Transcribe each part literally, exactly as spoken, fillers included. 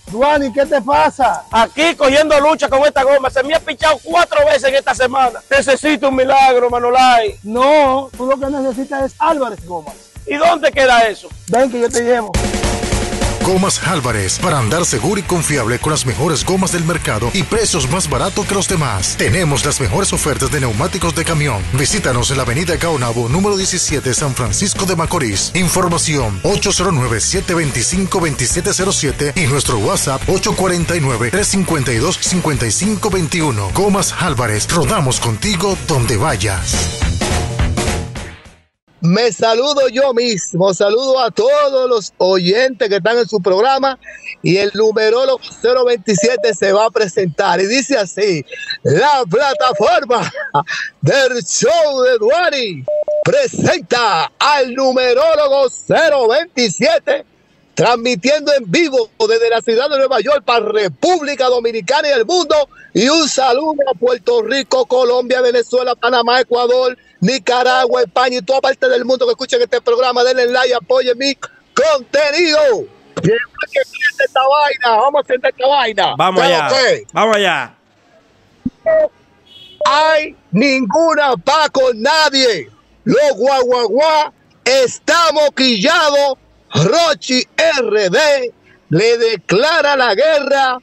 Duani, ¿qué te pasa? Aquí cogiendo lucha con esta goma. Se me ha pichado cuatro veces en esta semana. Necesito un milagro, Manolay. No, tú lo que necesitas es Álvarez Gomas. ¿Y dónde queda eso? Ven que yo te llevo. Gomas Álvarez, para andar seguro y confiable con las mejores gomas del mercado y precios más baratos que los demás. Tenemos las mejores ofertas de neumáticos de camión. Visítanos en la avenida Caonabo, número diecisiete, San Francisco de Macorís. Información ocho cero nueve, siete dos cinco, dos siete cero siete y nuestro WhatsApp ocho cuatro nueve, tres cinco dos, cinco cinco dos uno. Gomas Álvarez, rodamos contigo donde vayas. Me saludo yo mismo, saludo a todos los oyentes que están en su programa y el numerólogo cero veintisiete se va a presentar y dice así: la plataforma del show de Duani presenta al numerólogo cero veintisiete transmitiendo en vivo desde la ciudad de Nueva York para República Dominicana y el mundo, y un saludo a Puerto Rico, Colombia, Venezuela, Panamá, Ecuador, Nicaragua, España y toda parte del mundo que escuchen este programa. Denle like, apoyen mi contenido. Esta vaina, vamos a hacer esta vaina. Vamos allá, vamos allá. No hay ninguna paz con nadie. Los guaguaguá estamos quillados. Rochi R D le declara la guerra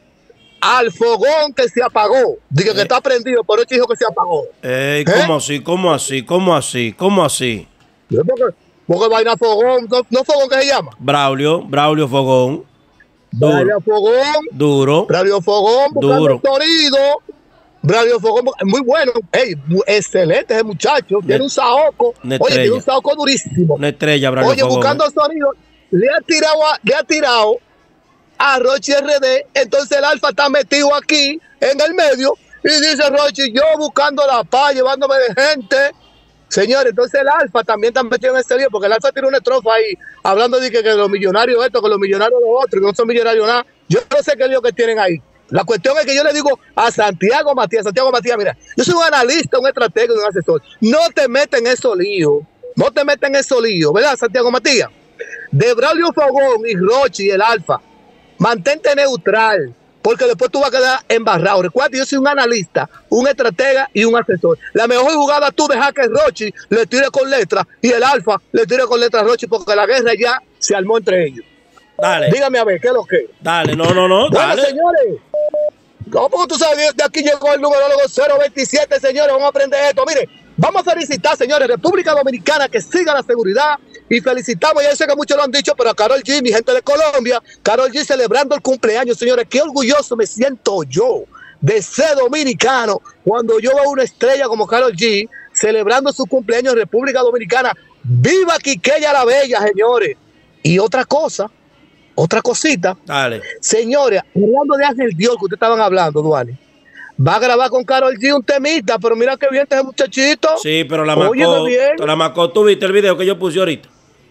al fogón que se apagó. Dice que eh. está prendido, pero Rochi dijo que se apagó. Ey, ¿cómo ¿Eh? así? ¿Cómo así? ¿Cómo así? ¿Cómo así? Porque, porque vaina fogón, ¿no, no fogón que se llama? Braulio, Braulio Fogón. Duro. Braulio Fogón. Duro. Braulio Fogón, buscando sonido. Braulio Fogón, muy bueno. Ey, excelente ese muchacho. Tiene ne un saoco. Oye, tiene un saoco durísimo. Una estrella, Braulio Oye, Fogón. buscando sonido. Le ha tirado a, le ha tirado a Rochi R D. Entonces el Alfa está metido aquí en el medio. Y dice Rochi, yo buscando la paz, llevándome de gente. Señores, entonces el Alfa también está metido en ese lío, porque el Alfa tiene una estrofa ahí, hablando de que, que los millonarios esto, que los millonarios los otros, que no son millonarios nada. Yo no sé qué lío que tienen ahí. La cuestión es que yo le digo a Santiago Matías, Santiago Matías, mira, yo soy un analista, un estratega, un asesor. No te metas en esos líos, no te metas en esos líos, ¿verdad, Santiago Matías? De Braulio Fogón y Rochi y el Alfa, mantente neutral, porque después tú vas a quedar embarrado. Recuerda que yo soy un analista, un estratega y un asesor. La mejor jugada tú dejas que Rochi le tire con letras y el Alfa le tire con letras a Rochi, porque la guerra ya se armó entre ellos. Dale. Dígame a ver, ¿qué es lo que? Dale, no, no, no, bueno, dale. Señores, ¿cómo tú sabes? De aquí llegó el numerólogo cero veintisiete, señores, vamos a aprender esto. Mire, vamos a felicitar, señores, República Dominicana, que siga la seguridad, y felicitamos, ya sé que muchos lo han dicho, pero a Karol G, mi gente de Colombia, Karol G celebrando el cumpleaños, señores. Qué orgulloso me siento yo de ser dominicano cuando yo veo una estrella como Karol G celebrando su cumpleaños en República Dominicana. ¡Viva Quiqueya la Bella, señores! Y otra cosa, otra cosita. Dale. Señores, hablando de Ángel Dios que ustedes estaban hablando, Duane, va a grabar con Karol G un temita, pero mira qué bien ese muchachito. Sí, pero la marcó. La marcó. ¿Tú viste el video que yo puse ahorita?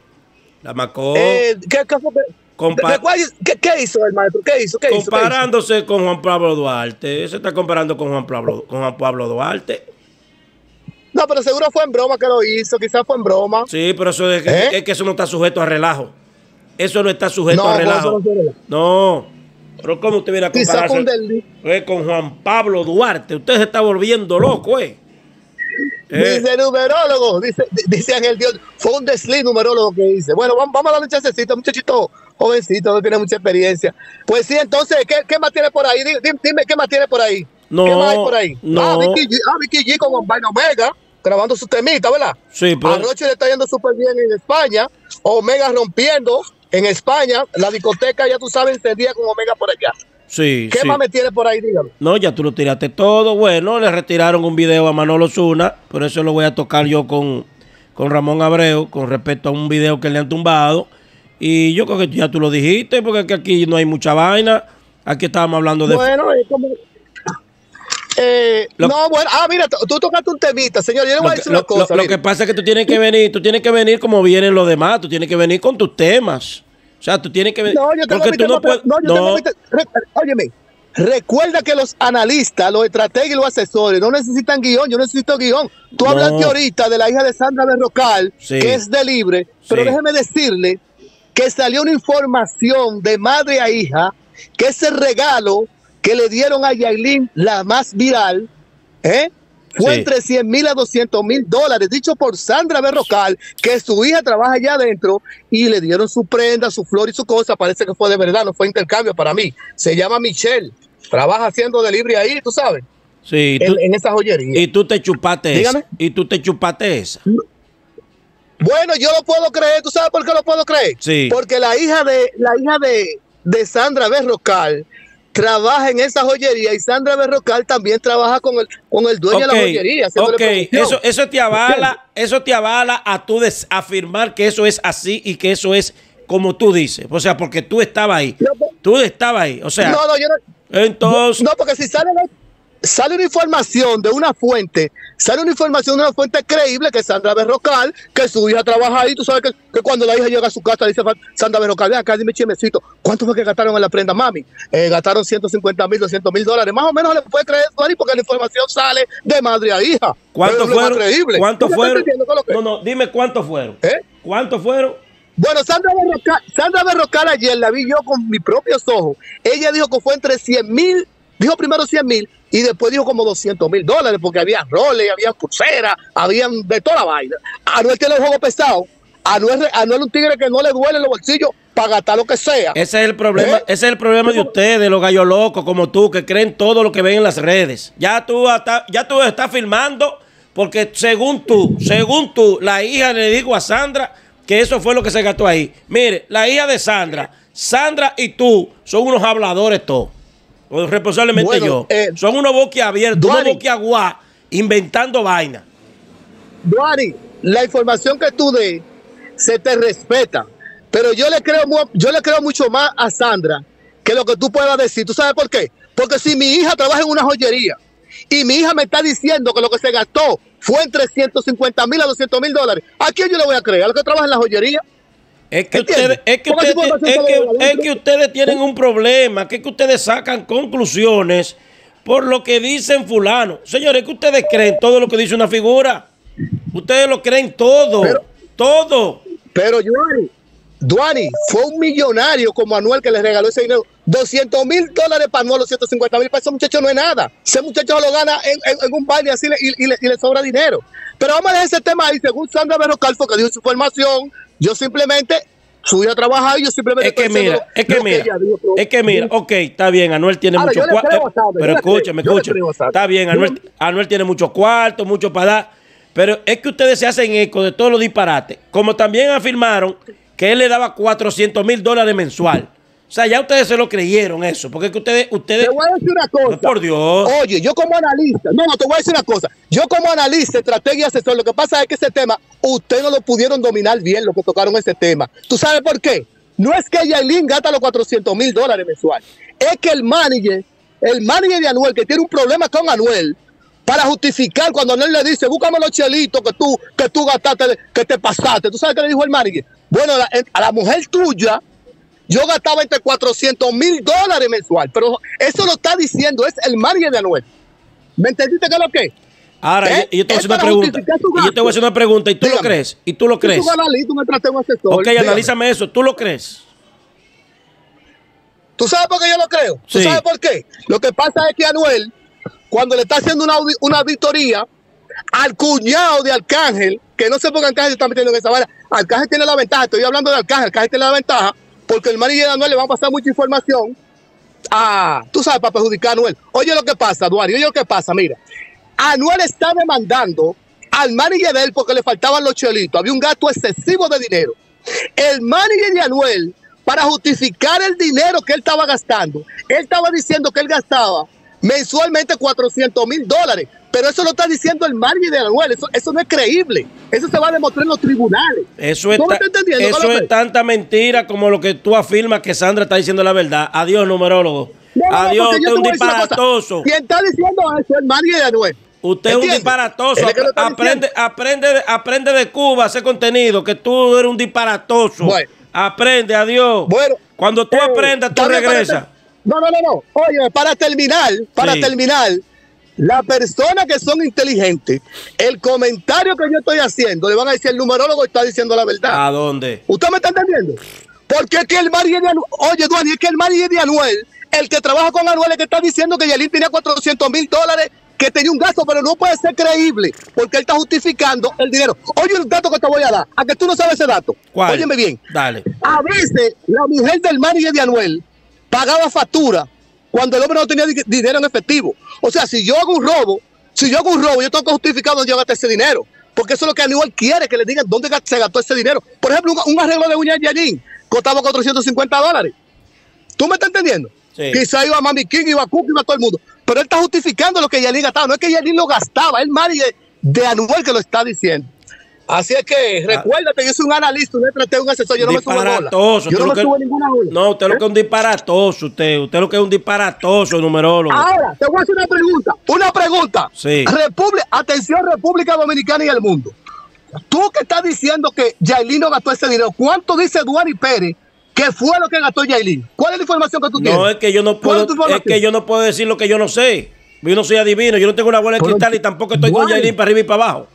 La marcó. Eh, ¿qué, qué, Compa ¿qué, ¿Qué hizo el maestro? ¿Qué hizo? ¿Qué comparándose hizo? con Juan Pablo Duarte. Se está comparando con Juan Pablo, con Juan Pablo Duarte. No, pero seguro fue en broma que lo hizo. Quizás fue en broma. Sí, pero eso es que, ¿Eh? es que eso no está sujeto a relajo. Eso no está sujeto no, a relajo. No, no, no, pero ¿cómo usted viene a compararse con, eh, con Juan Pablo Duarte? Usted se está volviendo loco, ¿eh? eh. Dice numerólogo, dice, dice Ángel Dios, fue un desliz numerólogo que dice. Bueno, vamos, vamos a darle un chancecito, muchachito jovencito, no tiene mucha experiencia. Pues sí, entonces, ¿qué, qué más tiene por ahí? Dime, dime, ¿qué más tiene por ahí? No, ¿Qué más hay por ahí? No. Ah, Vicky G, ah, Vicky G con Vaina Omega, grabando su temita, ¿verdad? Sí, pero... A Rochi le está yendo súper bien en España, Omega rompiendo en España, la discoteca, ya tú sabes, encendía con Omega por allá. Sí, ¿Qué sí. más me tiene por ahí? Dígame. No, ya tú lo tiraste todo. Bueno, le retiraron un video a Manolo Zuna, por eso lo voy a tocar yo con, con Ramón Abreu, con respecto a un video que le han tumbado. Y yo creo que ya tú lo dijiste, porque aquí no hay mucha vaina. Aquí estábamos hablando de... Bueno, es como... Eh, lo, no, bueno, ah, mira, tú tocaste un temita, señor. Yo le voy a decir una cosa. Lo, lo que pasa es que tú tienes que venir, tú tienes que venir como vienen los demás, tú tienes que venir con tus temas. O sea, tú tienes que venir. No, yo tengo porque mi tú tema, no puedes. No, yo no. tengo mi tema. Re, óyeme, recuerda que los analistas, los estrategas y los asesores no necesitan guión. Yo necesito guión. Tú no. hablaste ahorita de la hija de Sandra Berrocal, sí. que es de Libre, pero sí. déjeme decirle que salió una información de madre a hija que ese regalo que le dieron a Yailin, la más viral, ¿eh? fue Sí. entre cien mil a doscientos mil dólares, dicho por Sandra Berrocal, que su hija trabaja allá adentro, y le dieron su prenda, su flor y su cosa. Parece que fue de verdad, no fue intercambio para mí. Se llama Michelle, trabaja haciendo delivery ahí, tú sabes, Sí, en, tú- en esa joyería. y tú te chupaste Dígame. esa. Y tú te chupaste esa. Bueno, yo lo puedo creer. ¿Tú sabes por qué lo puedo creer? Sí. Porque la hija de la hija de, de Sandra Berrocal trabaja en esa joyería, y Sandra Berrocal también trabaja con el con el dueño de la joyería. haciéndole Ok, promoción. eso, eso te avala, eso te avala a tú des- afirmar que eso es así y que eso es como tú dices. O sea, porque tú estabas ahí. No, no. Tú estabas ahí. O sea, No, no, yo no. entonces, No, porque si sale, sale una información de una fuente, sale una información de una fuente creíble, que es Sandra Berrocal, que su hija trabaja ahí. Tú sabes que, que cuando la hija llega a su casa, dice Sandra Berrocal, ven acá, dime chismecito, ¿cuánto fue que gastaron en la prenda, mami? Eh, gastaron ciento cincuenta mil, doscientos mil dólares. Más o menos le puede creer eso ahí, porque la información sale de madre a hija. ¿cuántos Pero es lo más fueron? creíble. ¿Cuántos ¿Tú me estás fueron? entendiendo qué es lo que- No, no, dime cuántos fueron. ¿Eh? ¿Cuántos fueron? Bueno, Sandra Berrocal, Sandra Berrocal ayer la vi yo con mis propios ojos. Ella dijo que fue entre cien mil, dijo primero cien mil y después dijo como doscientos mil dólares, porque había roles, había pulseras, habían de toda la vaina. Anuel tiene el juego pesado. Anuel, Anuel es un tigre que no le duele los bolsillos para gastar lo que sea. Ese es el problema, ¿Eh? ese es el problema de ustedes, los gallos locos como tú, que creen todo lo que ven en las redes. Ya tú hasta, ya tú estás filmando, porque según tú, según tú, la hija le dijo a Sandra que eso fue lo que se gastó ahí. Mire, la hija de Sandra, Sandra y tú son unos habladores todos. O responsablemente Bueno, yo. eh, son unos boquiabiertos, unos Duani. boquiaguá, inventando vaina. Duari, la información que tú des se te respeta, pero yo le creo mu- yo le creo mucho más a Sandra que lo que tú puedas decir. ¿Tú sabes por qué? Porque si mi hija trabaja en una joyería y mi hija me está diciendo que lo que se gastó fue entre ciento cincuenta mil a doscientos mil dólares, ¿a quién yo le voy a creer? ¿A lo que trabaja en la joyería? Es que, ¿Entiendes? ustedes, es, que Porque ustedes, esa información es, sale de que, adentro. es que ustedes tienen un problema, que es que ustedes sacan conclusiones por lo que dicen fulano. Señores, que ustedes creen todo lo que dice una figura. Ustedes lo creen todo, Pero- todo. Pero Duani, Duani fue un millonario como Anuel, que le regaló ese dinero. doscientos mil dólares para Anuel, los ciento cincuenta mil para ese muchacho no es nada. Ese muchacho lo gana en, en- en un baile así le- y, y le, y le sobra dinero. Pero vamos a dejar ese tema ahí. Según Sandra Berrocal, fue que dio su información, yo simplemente subí a trabajar y yo simplemente Es que estoy mira, diciendo es que lo mira, ella dijo, pero- es que mira, ok, está bien, Anuel tiene Ahora, mucho yo le cuarto. creo a Sandra, yo Pero le creo, escúchame, yo le escúchame. creo a Sandra. Está bien, Anuel, Anuel tiene mucho cuarto, mucho para dar. Pero es que ustedes se hacen eco de todos los disparates. Como también afirmaron que él le daba cuatrocientos mil dólares mensual. O sea, ya ustedes se lo creyeron eso. Porque es que ustedes, ustedes. Te voy a decir una cosa. Por Dios. Oye, yo como analista, no, no, te voy a decir una cosa. Yo como analista, estratega y asesor, lo que pasa es que ese tema, ustedes no lo pudieron dominar bien, lo que tocaron ese tema. ¿Tú sabes por qué? No es que Yailin gasta los cuatrocientos mil dólares mensual. Es que el manager, el manager de Anuel, que tiene un problema con Anuel, para justificar cuando Anuel le dice, búscame los chelitos que tú, que tú gastaste, que te pasaste. ¿Tú sabes qué le dijo el manager? Bueno, la- a la mujer tuya, yo gastaba entre cuatrocientos mil dólares mensual, pero eso lo está diciendo, es el manager de Anuel. ¿Me entendiste qué es lo que es? Ahora, ¿Eh? y yo te voy a Es hacer una para pregunta. justificar tu Y yo te voy a hacer una pregunta. ¿Y tú lo Dígame. crees? ¿Y tú lo crees? Tú analistas, un estratega, un asesor. Ok, Dígame. analízame eso. ¿Tú lo crees? ¿Tú sabes por qué yo lo creo? ¿Tú Sí. sabes por qué? Lo que pasa es que Anuel, cuando le está haciendo una, audi- una auditoría al cuñado de Arcángel, que no sé por qué Arcángel se está metiendo en esa vara, Arcángel tiene la ventaja, estoy hablando de Arcángel, Arcángel tiene la ventaja, porque el manager de Anuel le va a pasar mucha información a, tú sabes, para perjudicar a Anuel. Oye lo que pasa, Duario, oye lo que pasa, mira. Anuel está demandando al manager de él porque le faltaban los chelitos, había un gasto excesivo de dinero. El manager de Anuel, para justificar el dinero que él estaba gastando, él estaba diciendo que él gastaba mensualmente cuatrocientos mil dólares, pero eso lo está diciendo el manager de Anuel, eso, eso no es creíble, eso se va a demostrar en los tribunales. Eso es, ¿Tú me ta- estás entendiendo, eso Carlos? es tanta mentira como lo que tú afirmas que Sandra está diciendo la verdad. Adiós, numerólogo. No, no, Adiós, porque usted yo es un te voy a decir una cosa. disparatoso. Quien está diciendo eso es el manager de Anuel. Usted es un ¿Entiendes? disparatoso. Él es que lo está Aprende, diciendo. aprende, de- aprende de Cuba a hacer contenido, que tú eres un disparatoso. Bueno. Aprende, adiós. Bueno, Cuando tú eh, aprendas, tú también para regresas. ter- No, no, no, no. Oye, para terminar, para Sí. terminar, las personas que son inteligentes, el comentario que yo estoy haciendo, le van a decir el numerólogo está diciendo la verdad. ¿A dónde? ¿Usted me está entendiendo? Porque es que el manager de Anuel, oye, Duani, es que el manager de Anuel, el que trabaja con Anuel, es que está diciendo que Yailin tenía cuatrocientos mil dólares, que tenía un gasto, pero no puede ser creíble, porque él está justificando el dinero. Oye, el dato que te voy a dar, a que tú no sabes ese dato. ¿Cuál? Óyeme bien. Dale. A veces, la mujer del manager de Anuel pagaba factura cuando el hombre no tenía di- dinero en efectivo. O sea, si yo hago un robo, si yo hago un robo, yo tengo que justificar dónde yo gasté ese dinero. Porque eso es lo que Anuel quiere, que le digan dónde se gastó ese dinero. Por ejemplo, un, un arreglo de uñas de Yailin costaba cuatrocientos cincuenta dólares. ¿Tú me estás entendiendo? Sí. Quizá iba a Mami King, iba a Cook, iba a todo el mundo. Pero él está justificando lo que Yailin gastaba. No es que Yailin lo gastaba, es el manager de Anuel que lo está diciendo. Así es que recuérdate, yo soy un analista, un estratega, un asesor, yo no me subo en bola. Disparatoso. Yo Usted no lo me que- subo en ninguna bola. No, usted lo que es un disparatoso, usted. Usted lo que es un disparatoso, numerólogo. Ahora, te voy a hacer una pregunta. Una pregunta. Sí. República, atención, República Dominicana y el mundo. Tú que estás diciendo que Yailin no gastó ese dinero, ¿cuánto dice Duani Pérez que fue lo que gastó Yailin? ¿Cuál es la información que tú tienes? No, es que yo no ¿Cuál puedo, es tu es información? que yo no puedo decir lo que yo no sé. Yo no soy adivino, yo no tengo una bola de Pero- cristal y tampoco estoy con Duani. Yailin para arriba y para abajo.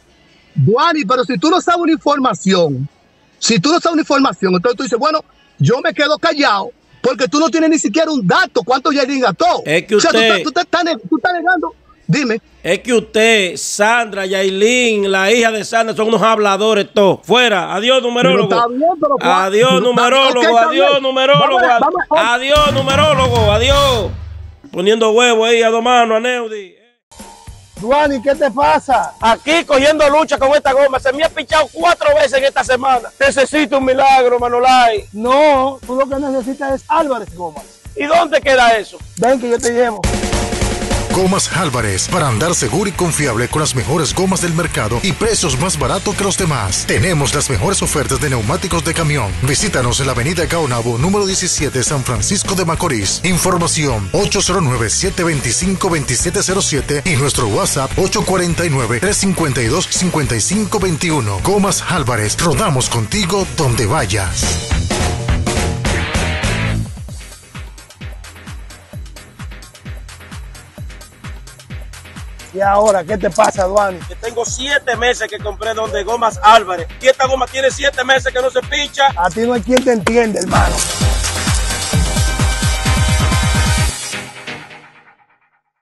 Duani, pero si tú no sabes una información, si tú no sabes una información, entonces tú dices, bueno, yo me quedo callado porque tú no tienes ni siquiera un dato cuánto Yailin gastó. Es que O sea, tú, usted- estás- tú te estás neg- tú estás negando. Dime. Es que usted, Sandra, Yailin, la hija de Sandra, son unos habladores todos. Fuera. Adiós, numerólogo. Pero está bien, pero- Adiós, pero está- numerólogo. ok, está Adiós, bien. numerólogo. Vamos a- vamos a- Adiós, numerólogo. Adiós. Poniendo huevo ahí a dos manos, a Neudi. Duani, ¿qué te pasa? Aquí cogiendo lucha con esta goma. Se me ha pichado cuatro veces en esta semana. Necesito un milagro, Manolay. No, tú lo que necesitas es Álvarez Gomas. ¿Y dónde queda eso? Ven que yo te llevo. Gomas Álvarez, para andar seguro y confiable con las mejores gomas del mercado y precios más baratos que los demás. Tenemos las mejores ofertas de neumáticos de camión. Visítanos en la avenida Caonabo, número diecisiete, San Francisco de Macorís. Información ocho cero nueve, siete dos cinco, dos siete cero siete y nuestro WhatsApp ocho cuatro nueve, tres cinco dos, cinco cinco dos uno. Gomas Álvarez, rodamos contigo donde vayas. Y ahora, ¿qué te pasa, Duani? Que tengo siete meses que compré donde Gomas Álvarez. Y esta goma tiene siete meses que no se pincha. A ti no hay quien te entiende, hermano.